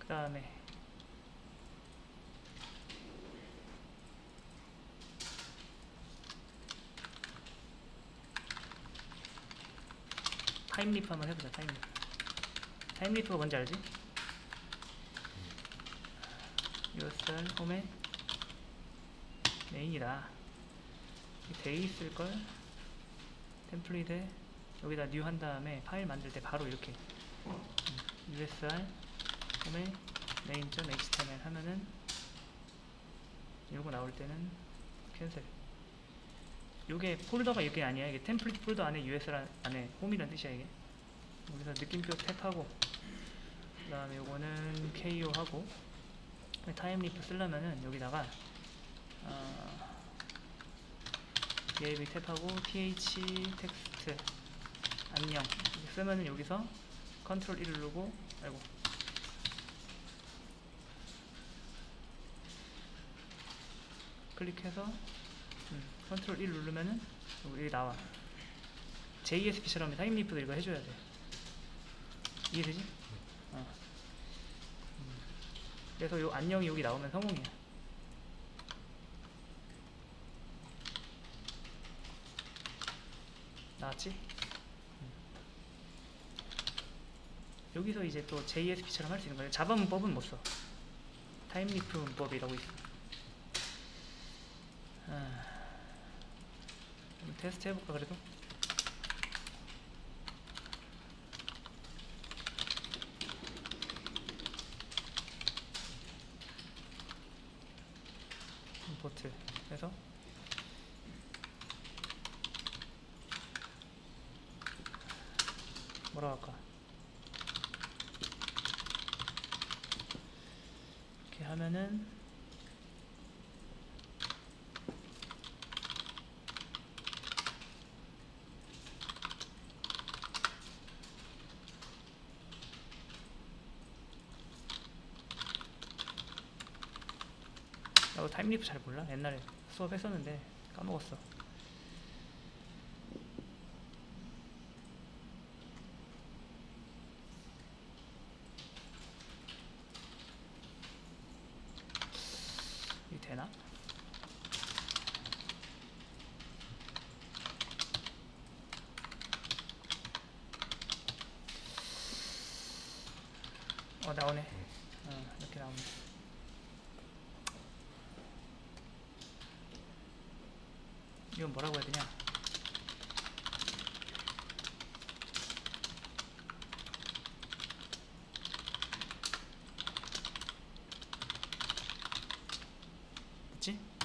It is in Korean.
그 다음에 타임리프 한번 해보자. 타임리프가 뭔지 알지? USR 홈에 메인이다. 데이 있을걸? 템플릿에 여기다 뉴 한 다음에 파일 만들 때 바로 이렇게 USR 홈에 main.html 하면은 이러고 나올 때는 캔슬. 요게 폴더가 이게 아니야. 이게 템플릿 폴더 안에 USR 안에 홈이란 뜻이야. 이게 여기서 느낌표 탭하고 그 다음에 요거는 KO 하고 타임리프 쓰려면은 여기다가 예비 탭하고 th 텍스트 안녕 이렇게 쓰면은 여기서 컨트롤 1 누르고 아이고 클릭해서 컨트롤 1 누르면은 여기 나와. JSP처럼 타임리프도 이거 해줘야 돼. 이해되지? 그래서 요 안녕이 여기 나오면 성공이야. 나왔지? 여기서 이제 또 JSP처럼 할 수 있는 거예요. 자바 문법은 못 써. 타임리프 문법이라고 있어. 테스트 해볼까 그래도? 임포트 해서 뭐라고 할까? 이렇게 하면은 나도 타임리프 잘 몰라. 옛날에 수업 했었는데 까먹었어. 이게 되나? 나오네. 이렇게 나오네. 이건 뭐라고 해야 되냐?